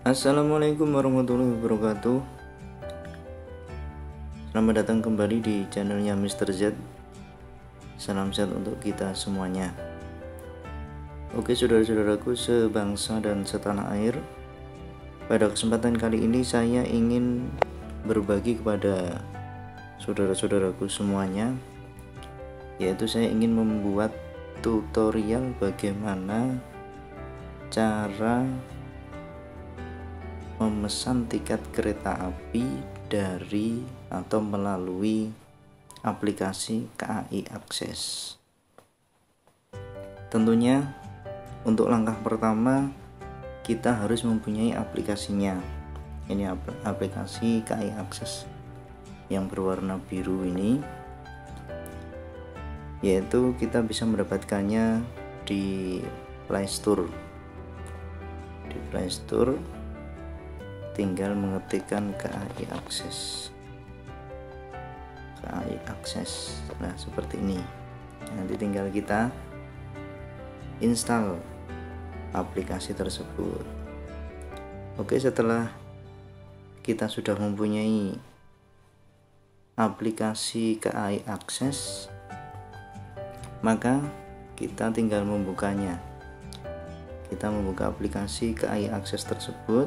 Assalamualaikum warahmatullahi wabarakatuh. Selamat datang kembali di channelnya Mr. Z. Salam sehat untuk kita semuanya. Oke saudara-saudaraku sebangsa dan setanah air, pada kesempatan kali ini saya ingin berbagi kepada saudara-saudaraku semuanya, yaitu saya ingin membuat tutorial bagaimana cara memesan tiket kereta api dari atau melalui aplikasi KAI Akses. Tentunya untuk langkah pertama kita harus mempunyai aplikasinya. Ini aplikasi KAI Akses yang berwarna biru ini, yaitu kita bisa mendapatkannya di Play Store. Di Play Store tinggal mengetikkan KAI Akses. KAI Akses. Nah, seperti ini. Nanti tinggal kita install aplikasi tersebut. Oke, setelah kita sudah mempunyai aplikasi KAI Akses, maka kita tinggal membukanya. Kita membuka aplikasi KAI Akses tersebut,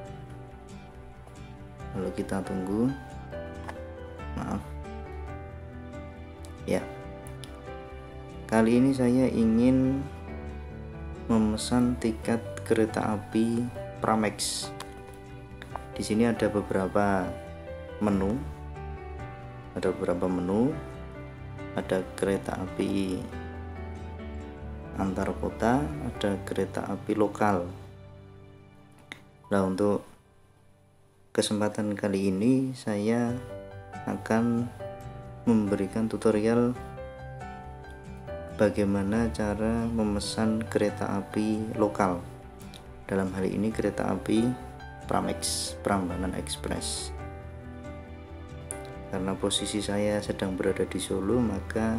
lalu kita tunggu. Maaf ya, kali ini saya ingin memesan tiket kereta api Pramex. Di sini ada beberapa menu, ada kereta api antar kota, ada kereta api lokal. Nah, untuk kesempatan kali ini saya akan memberikan tutorial bagaimana cara memesan kereta api lokal. Dalam hal ini kereta api Pramex, Prambanan Express. Karena posisi saya sedang berada di Solo, maka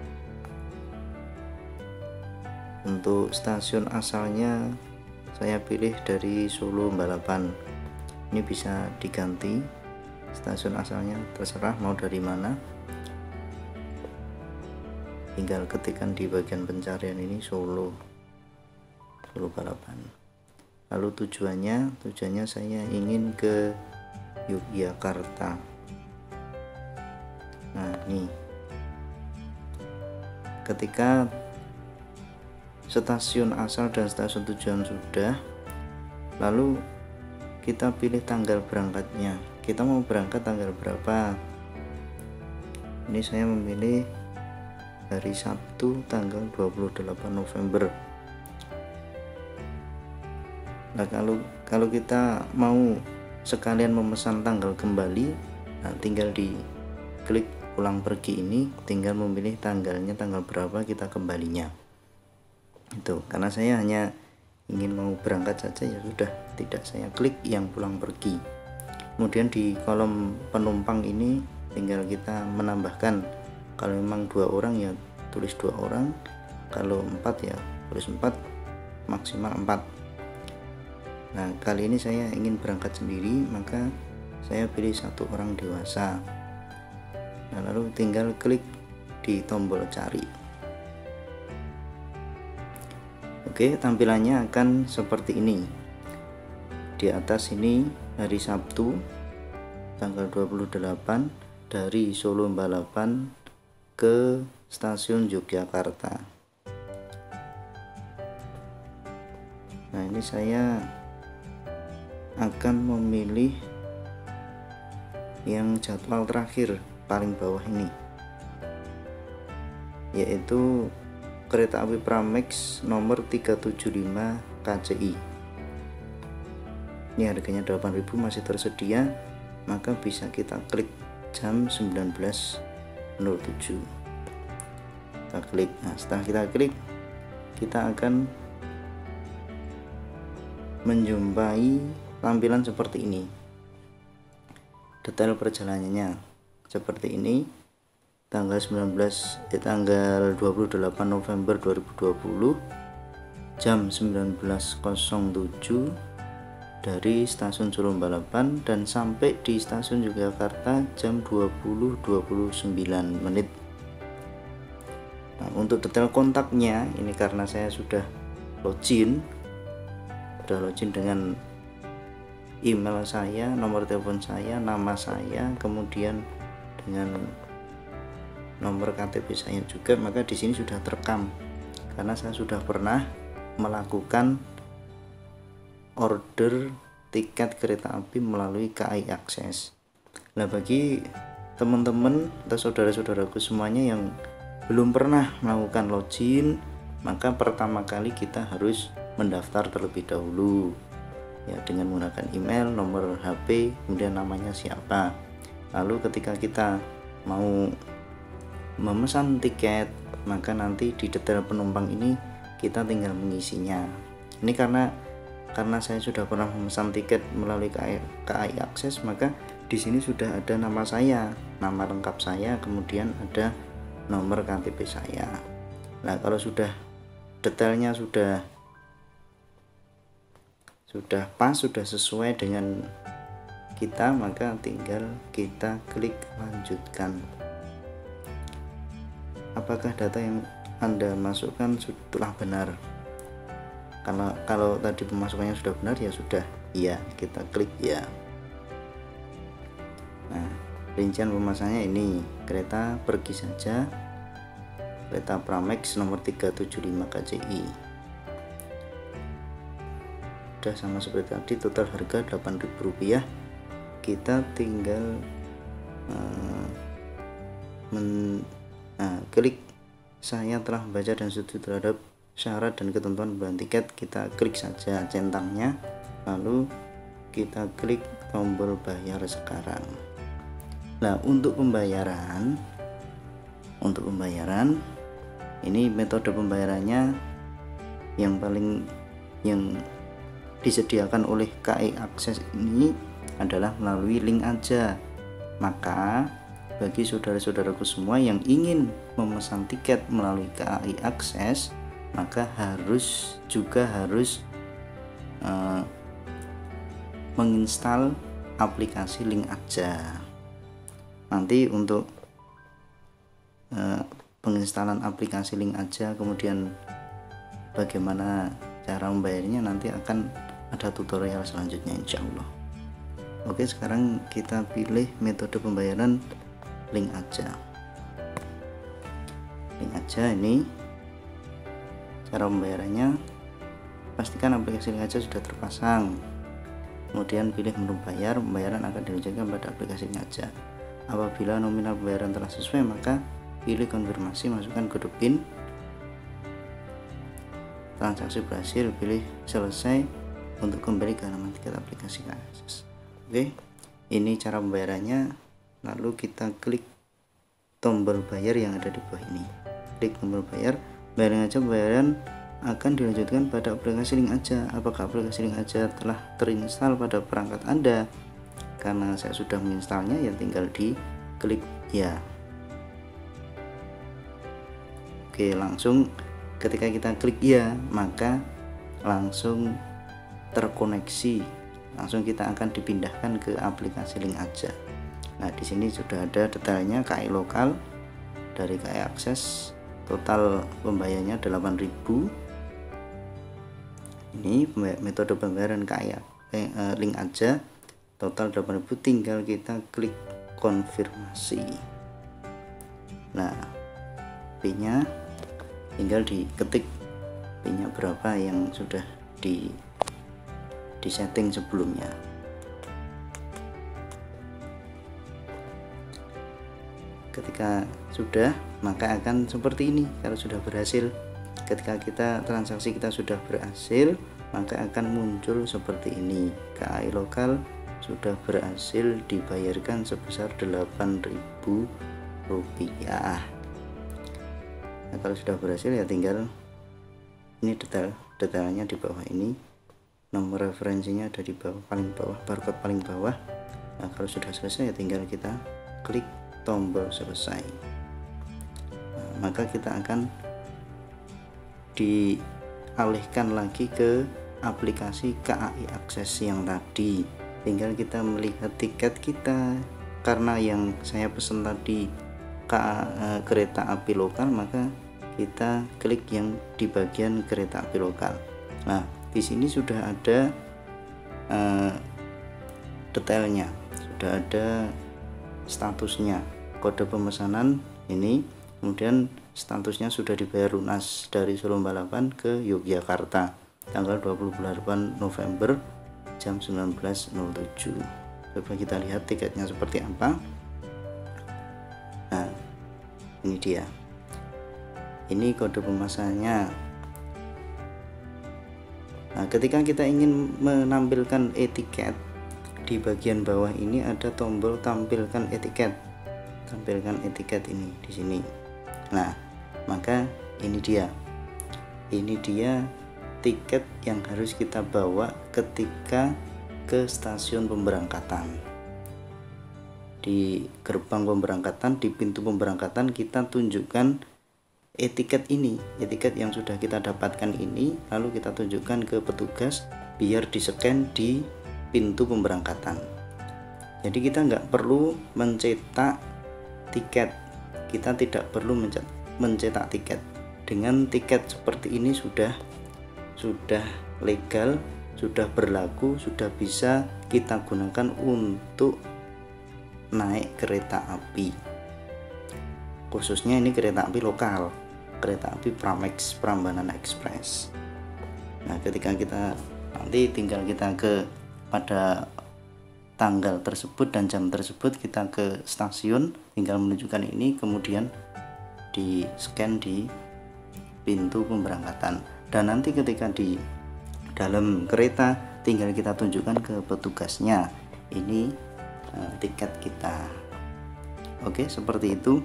untuk stasiun asalnya saya pilih dari Solo Balapan. Ini bisa diganti stasiun asalnya, terserah mau dari mana. Tinggal ketikkan di bagian pencarian ini Solo Balapan. Lalu tujuannya saya ingin ke Yogyakarta. Nah, ini ketika stasiun asal dan stasiun tujuan sudah, lalu kita pilih tanggal berangkatnya. Kita mau berangkat tanggal berapa? Ini saya memilih hari Sabtu tanggal 28 November. Nah, kalau kita mau sekalian memesan tanggal kembali, nah tinggal diklik ulang pergi ini, tinggal memilih tanggalnya tanggal berapa kita kembalinya. Itu karena saya hanya ingin mau berangkat saja, ya sudah, tidak saya klik yang pulang pergi. Kemudian di kolom penumpang ini tinggal kita menambahkan, kalau memang 2 orang ya tulis 2 orang, kalau 4 ya tulis 4, maksimal 4. Nah, kali ini saya ingin berangkat sendiri, maka saya pilih 1 orang dewasa. Nah, lalu tinggal klik di tombol cari. Oke, tampilannya akan seperti ini. Di atas ini hari Sabtu tanggal 28 dari Solo Balapan ke stasiun Yogyakarta. Nah, ini saya akan memilih yang jadwal terakhir paling bawah ini, yaitu kereta api Pramex nomor 375 KCI. Ini harganya 8.000, masih tersedia, maka bisa kita klik jam 19.07. Kita klik. Nah, setelah kita klik, kita akan menjumpai tampilan seperti ini. Detail perjalanannya seperti ini. Tanggal 28 November 2020 jam 19.07 dari stasiun Surum Balapan dan sampai di stasiun Yogyakarta jam 20.29 menit. Nah, untuk detail kontaknya ini karena saya sudah login dengan email saya, nomor telepon saya, nama saya, kemudian dengan nomor KTP saya juga, maka di sini sudah terekam karena saya sudah pernah melakukan order tiket kereta api melalui KAI Akses. Nah, bagi teman-teman atau saudara-saudaraku semuanya yang belum pernah melakukan login, maka pertama kali kita harus mendaftar terlebih dahulu ya, dengan menggunakan email, nomor HP, kemudian namanya siapa. Lalu ketika kita mau memesan tiket, maka nanti di detail penumpang ini kita tinggal mengisinya. Ini karena saya sudah pernah memesan tiket melalui KAI Akses, maka di sini sudah ada nama saya, nama lengkap saya, kemudian ada nomor KTP saya. Nah, kalau sudah detailnya sudah pas, sudah sesuai dengan kita, maka tinggal kita klik lanjutkan. Apakah data yang Anda masukkan telah benar? Kalau tadi pemasukannya sudah benar, ya sudah, iya, kita klik ya. Nah, rincian pemasangannya ini: kereta pergi saja, kereta Pramex nomor 375 KCI. Udah sama seperti tadi, total harga Rp8.000. Kita tinggal klik saya telah membaca dan setuju terhadap syarat dan ketentuan pembelian tiket. Kita klik saja centangnya, lalu kita klik tombol bayar sekarang. Nah, untuk pembayaran ini metode pembayarannya yang disediakan oleh KAI Akses ini adalah melalui link aja. Maka bagi saudara-saudaraku semua yang ingin memesan tiket melalui KAI Akses, maka harus menginstal aplikasi link aja. Nanti untuk penginstalan aplikasi link aja, kemudian bagaimana cara membayarnya, nanti akan ada tutorial selanjutnya insya Allah. Oke, sekarang kita pilih metode pembayaran link aja. Ini cara pembayarannya. Pastikan aplikasi link aja sudah terpasang, kemudian pilih menu bayar. Pembayaran akan dilanjutkan pada aplikasi link aja. Apabila nominal pembayaran telah sesuai, maka pilih konfirmasi, masukkan kode PIN. Transaksi berhasil, pilih selesai untuk kembali ke halaman tiket aplikasi KAI Akses. Oke, ini cara pembayarannya. Lalu kita klik tombol bayar yang ada di bawah ini. Klik tombol bayar. Pembayaran akan dilanjutkan pada aplikasi link aja. Apakah aplikasi link aja telah terinstall pada perangkat Anda? Karena saya sudah menginstalnya, ya tinggal di klik ya. Oke, langsung ketika kita klik ya, maka langsung terkoneksi, langsung kita akan dipindahkan ke aplikasi link aja. Nah, di sini sudah ada detailnya KAI lokal dari KAI Akses. Total pembayarannya 8.000. Ini metode pembayaran KAI link aja, total 8.000. Tinggal kita klik konfirmasi. Nah, PIN-nya tinggal diketik, PIN-nya berapa yang sudah di setting sebelumnya. Ketika sudah, maka akan seperti ini. Kalau sudah berhasil, ketika transaksi kita sudah berhasil, maka akan muncul seperti ini. KAI lokal sudah berhasil dibayarkan sebesar Rp8.000. Nah, kalau sudah berhasil, ya tinggal ini detailnya di bawah ini. Nomor referensinya ada di bawah, paling bawah, barcode paling bawah. Nah, kalau sudah selesai, ya tinggal kita klik tombol selesai. Nah, maka kita akan dialihkan lagi ke aplikasi KAI Akses yang tadi. Tinggal kita melihat tiket kita. Karena yang saya pesan tadi kereta api lokal, maka kita klik yang di bagian kereta api lokal. Nah, di sini sudah ada detailnya, sudah ada statusnya, kode pemesanan ini, kemudian statusnya sudah dibayar lunas dari Solo Balapan ke Yogyakarta tanggal 28 November jam 19.07. Coba kita lihat tiketnya seperti apa. Nah, ini dia, ini kode pemesanannya. Nah, ketika kita ingin menampilkan etiket, di bagian bawah ini ada tombol tampilkan etiket. Tampilkan etiket ini di sini. Nah, maka ini dia. Ini dia tiket yang harus kita bawa ketika ke stasiun pemberangkatan. Di gerbang pemberangkatan, di pintu pemberangkatan kita tunjukkan etiket ini, etiket yang sudah kita dapatkan ini, lalu kita tunjukkan ke petugas biar di-scan di pintu pemberangkatan. Jadi kita nggak perlu mencetak tiket, kita tidak perlu mencetak tiket. Dengan tiket seperti ini sudah legal, sudah berlaku, sudah bisa kita gunakan untuk naik kereta api, khususnya ini kereta api lokal, kereta api Pramex, Prambanan Express. Nah, ketika kita nanti tinggal kita ke pada tanggal tersebut dan jam tersebut, kita ke stasiun, tinggal menunjukkan ini, kemudian di scan di pintu pemberangkatan, dan nanti ketika di dalam kereta tinggal kita tunjukkan ke petugasnya ini tiket kita. Oke, seperti itu.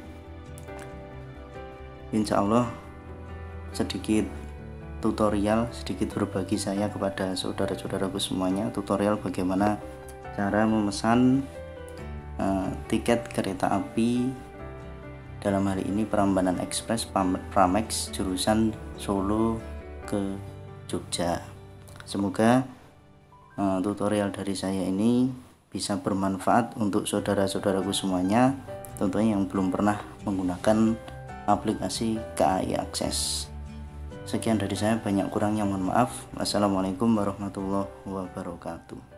Insya Allah sedikit tutorial, sedikit berbagi saya kepada saudara-saudaraku semuanya, tutorial bagaimana cara memesan tiket kereta api, dalam hari ini Prambanan Express Pramex jurusan Solo ke Jogja. Semoga tutorial dari saya ini bisa bermanfaat untuk saudara-saudaraku semuanya, tentunya yang belum pernah menggunakan aplikasi KAI Akses. Sekian dari saya, banyak kurangnya mohon maaf. Wassalamualaikum warahmatullahi wabarakatuh.